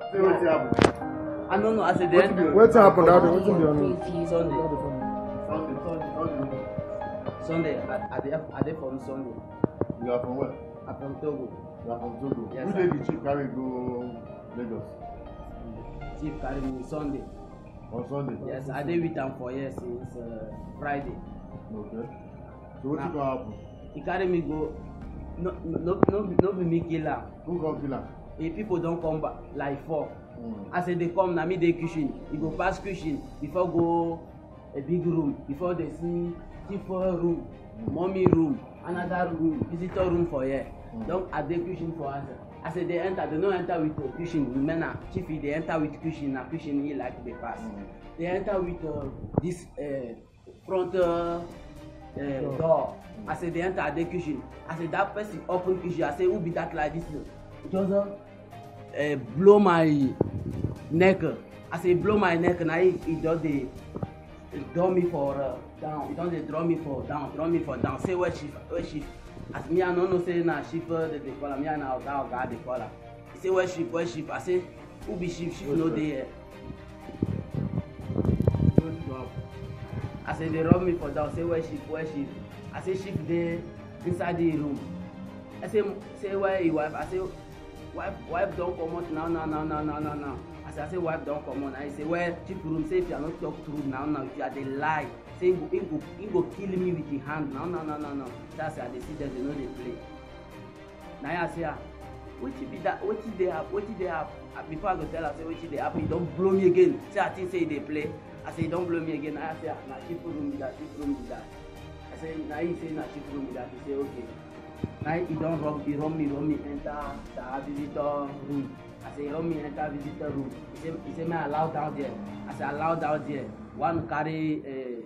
Say what happened. I don't know. I said the end. What happened that day? What's in the Sunday. Sunday. Sunday. I did from Sunday. You are from where? I'm from Togo. You are from Togo. Yes, Who did the chief carry go Lagos? Chief carry me Sunday. On Sunday? Yes, I did with him for years since Friday. Okay. So what gonna happen? He carry me go. No be me kill am. Who come kill am? If people don't come back like 4. I said they come na me dey kitchen. He go pass kitchen before go a big room. Before they see different room, mommy room, another room, visitor room for here. Don't at the kitchen for us. I said they enter, they don't enter with the kitchen. Women are chief, they enter with kitchen. Na kitchen he like they pass. They enter with this front door. I said they enter at the kitchen. I said that person open kitchen. I said who be that like this? Just blow my neck. I say blow my neck. Now he does the draw me for down. He does the draw me for down. Draw me for down. Say where chief? Where chief? As me I don't know say na chief they call am. Me I na oga they call am. He say where chief? Where chief? I say who be chief? Chief no dey here. I say they rub me for down. Say where chief? Where chief? I say chief dey inside the room. I say where your wife? I say wife don't come out now. I say wife don't come out. I say where chief room? Say if you are not talk true now, if you are the lie, say he go kill me with the hand. No. That's why they see them, they know they play. Now I say what be that? What they have? Before I go tell her, say what they happen. Don't blow me again. Say I think say they play. I say don't blow me again. I say na chief room be that. I say now he say na chief room be that. He say okay. Now he don't rub me enter the visitor room. I say rub me enter visitor room. He say me allow down there. I say allow down there. One carry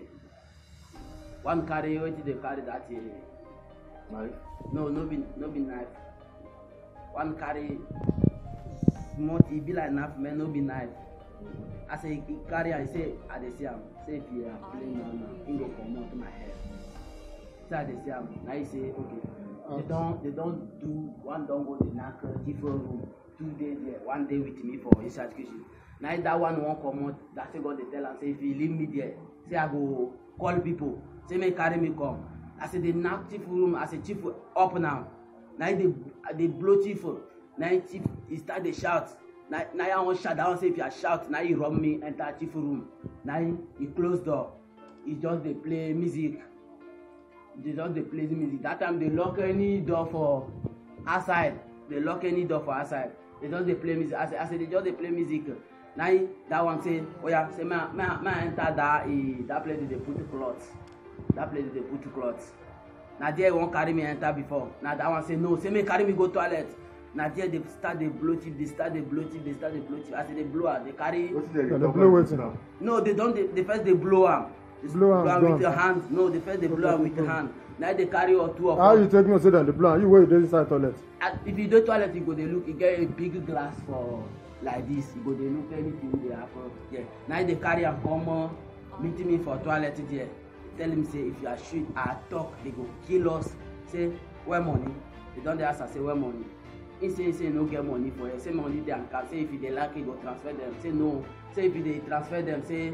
what did they carry that Knife? No be knife. One carry small, e be like knife, man, no be knife. I say he carry and say I dey see am. Say if you are playing now, he go come out my head. Say I dey see am. Now he say okay. They don't do one don't go the knack different room. 2 days there, 1 day with me for inside kitchen. Now that one won't come out. That's what they tell am. Say if you leave me there, say I go call people. Say me carry me come. I say the knack chief room. I say chief up now. Now they blow chief. Now chief he start the shout. Now I want shout. I want say if you shout, now he rub me enter chief room. Now he close door. He just they play music. They just they play music. That time they lock any door for outside. They lock any door for outside. They just they play music. I say they just they play music. Now that one say, oh yeah, say me enter that place they put clothes. That place they put clothes. Now there won't carry me enter before. Now that one say no, say me carry me go toilet. Now there they start the blow tip, they start the blow tip. I say they blow her, they carry. They blow it now. No, they don't. They first they blow am. Blow am with the hand. No, they first they blow am with the hand. Now they carry or two of them. How you take me say that the blow am? You wait inside toilet. If you do toilet, you go they look. You get a big glass for like this. You go they look anything they happen. Yeah. Now they carry and come meet me for toilet there. Tell him say if you are shoot, I talk. They go kill us. Say where money? They don't ask. I say where money? He say no get money for it. Say money they can say if they like it go transfer them. Say no. Say if they transfer them, say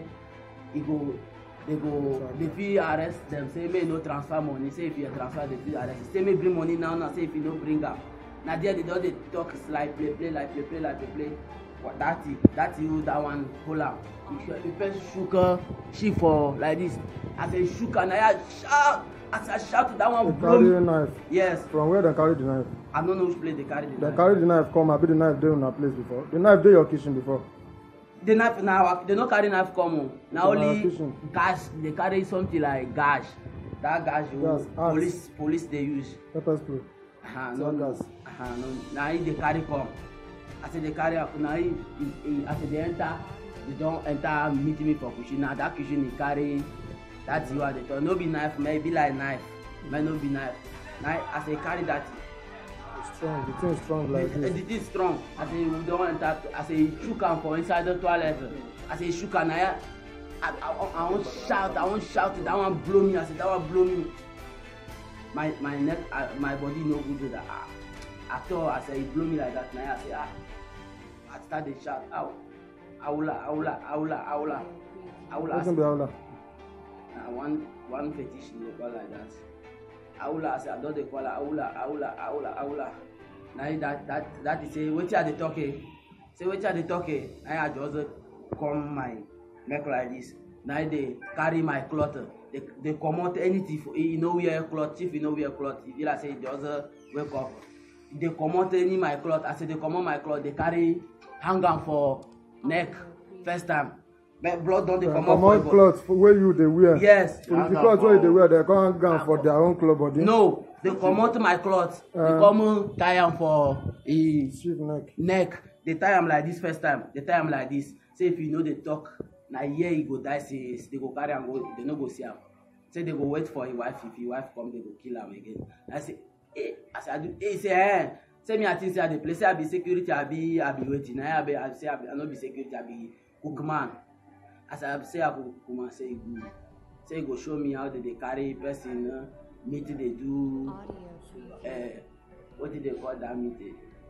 they feel arrest them. Say may no transfer money. Say if you transfer they feel arrest. Say may bring money now. Say if you no bring up. Now there they don't they talk like play. What that you that one pull out. You first shook she for like this. I say shook and I shout. As I shout that one blow me. Carry the knife. Yes. From where they carry the knife? I don't know which place they carry the knife. They carry the knife come. I be the knife there in a place before. The knife there your kitchen before. The knife now they no carry knife come. Now only gash. They carry something like gash. That gash police they use. Pepper spray. No. Now they carry come. I say they carry up. Now I say they enter. They don't enter meet me for kitchen. Now that kitchen they carry. That's you are the turn. No be knife, maybe like knife. May no be knife. Now I say carry that. It's strong. The thing is strong like this. The thing is strong. I say we don't enter. I say shook am for inside the toilet. I say shook am. I won't shout. I won't shout. That one blow me. I say that one blow me. My neck, my body no good to that. After I say it blow me like that. Now I say I start dey shout, "Ow, aula, aula, aula, aula, aula." Wetin be Aula? Na one fetish dey call like that. Aula, I say I don dey call her aula, aula, aula, aula. Na that is say wetin I dey talk eh. Say wetin I dey talk eh. Na I just come my neck like this. Na they carry my cloth. They comot anything. You know wear cloth. If you know wear cloth, if you like say just wake up. They comot any my cloth. I say they comot my cloth. They carry hang am for neck first time. But blood don dey comot for Comot cloth wey you dey wear. Yes. So the cloth wey you dey wear, they come hang am for their own cloth body. No, they comot my cloth. They come tie am for Chief neck. They tie am like this first time. They tie am like this. Say if you know they talk, na here he go die. Say they go carry am go. They no go see am. Say they go wait for his wife. If his wife come, they go kill am again. I say, I say I do. Say say me I think say I dey play. Say I be security. I be waiting. I say I no be security. I be cookman. As I say I go cookman. Say good. Say go show me how they carry person meet they do. What did they call that meeting?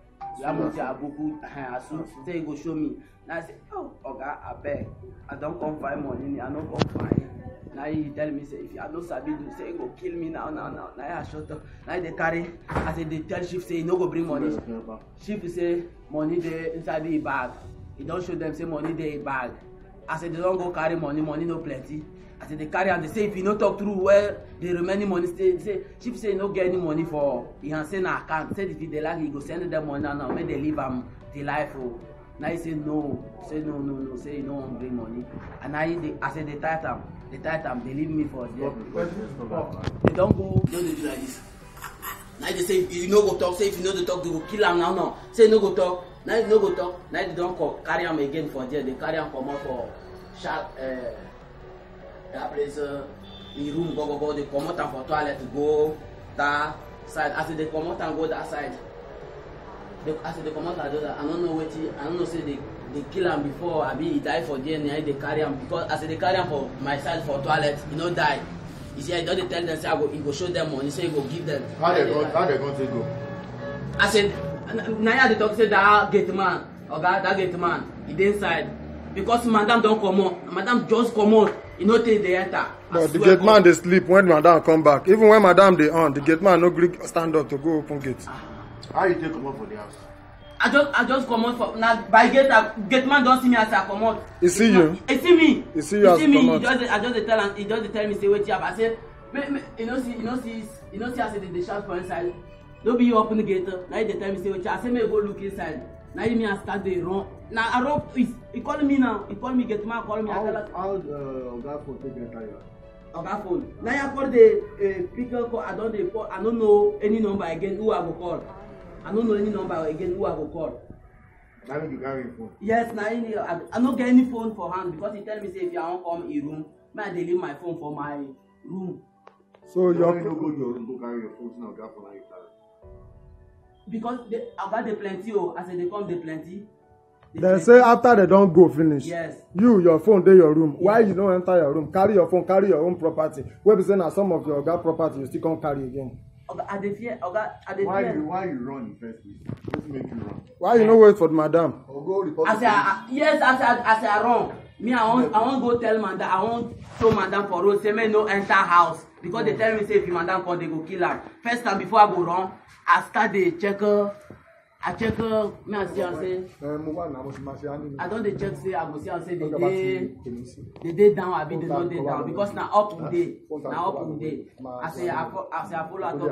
Say go show me. Now I say, oh, okay, I beg. I don't come find money. I don't come find. Now he tell me say if I don't sabi do, say go kill me now. Now I shut up. Now they carry. I say they tell chief say he no go bring money. Chief say money there inside the bag. He don't show them say money there in bag. I say they don't go carry money. Money no plenty. I say they carry and they say if you no talk through where the remaining money stay, say chief say he no get any money for he can say na account. Say if they like he go send them money now. Make they leave the life. Oh. Now he say no. Say no. Say he no want bring money. And now I say they tight am. They leave me for there. They don't go. Don't they do like this? Now they say if you no go talk. Say if you know the talk, they go kill am now. No. Say no go talk. Now you no go talk. Now they don't call, carry am again for there. They carry am come out for sharp. That place the room go they come out for toilet to go that side. After they come out and go that side. After they come out like that, I don't know what I don't know say they kill him before I mean he die for DNA. They carry him because as they carry him for my side for toilet, he no die. He say I don't tell them say he go show them money, say he go give them. How they going to go? I said now they talk say that gate man, that gate man, he dey inside because madam don't come out. Madam just come out. You know they enter. But the gate man they sleep when madam come back. Even when madam they on, the gate man no gree stand up to go open gate. How you take come out for the house? I just come out for now by gate man don't see me as I come out. He see you? He see me. He see you as you come out. I just tell him. He just tell me say wait here. I say, you know see I say they shout for inside. Don't be you open the gate. Now they tell me say wait here. I say me go look inside. Now me I start the run. Now I run. He call me now. He call me gate man. Call me. How Oga phone take enter here? Oga phone. Now I call the picker call. I don't know any number again. Who I go call? I don't know any number again. Who I go call? Now you carry your phone. Yes, now I don't get any phone for hand because he tell me say if you want come in room, I dey leave my phone for my room. So you no go to your room to carry your phone now. Oga phone you carry. Because I got the plenty. Oh, I say they come the plenty. Then say after they don't go finish. Yes. Your phone dey your room. Yes. Why you don't enter your room? Carry your phone, carry your own property. Where be say na some of your Oga property you still can't carry again. I dey fear. Why you run in first place? What make you run? Why you no wait for the madam? Or go report. I say I run. Me I want go tell madam. I want show madam for road. Say me no enter house because they tell me say if madam come they go kill her. First time before I go run, I start the checker. I check me and see and say I don't dey check say I go see and say they dey down abi they no dey down because na up to date. I say I follow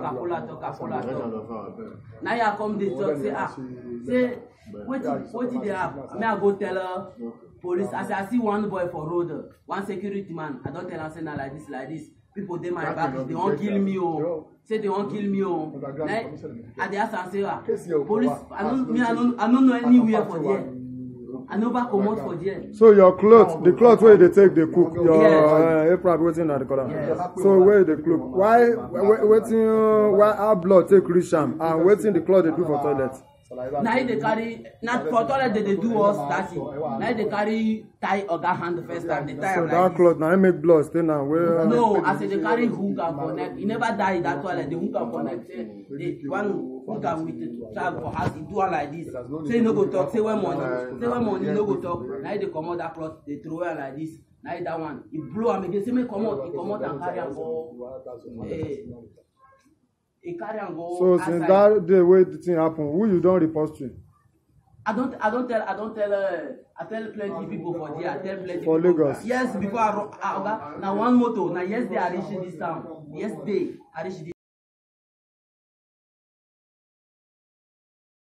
talk. Now you come dey talk say wetin dey happen. Me I go tell police. I say I see one boy for road, one security man. I don't tell am say na like this. People dey my back, they won't kill me. Oh, say they won't kill me. Oh, I dey ask and say, police. I don't know anywhere for there. I never come out for there. So your clothes, the clothes where they take the cook, your apron waiting at the corner. Yes. So where the cloth? Why waiting? Why our blood take reach am and waiting the cloth they do for toilet? Now they carry, not for toilet they do us that thing. Now they carry tie oga hand the first time. They tie So like that this. cloth now I make blood stay now. Where No, I say they carry hook and connect. He never die in that toilet. They hook and connect. Say they one hook and with the tag for house. He do one like this. Say no go talk. Say when money. Say when money no go talk. Now they come out that cloth. They throw it like this. Now that one. He blow am again. Say me come out. He come out and carry am go. He carry am go. so outside. since that day where the thing happen, who you don't report to? I tell plenty people for there. I tell plenty For people. Lagos. Yes, before now one motor. Now yesterday I reached this town. Yesterday I reached this.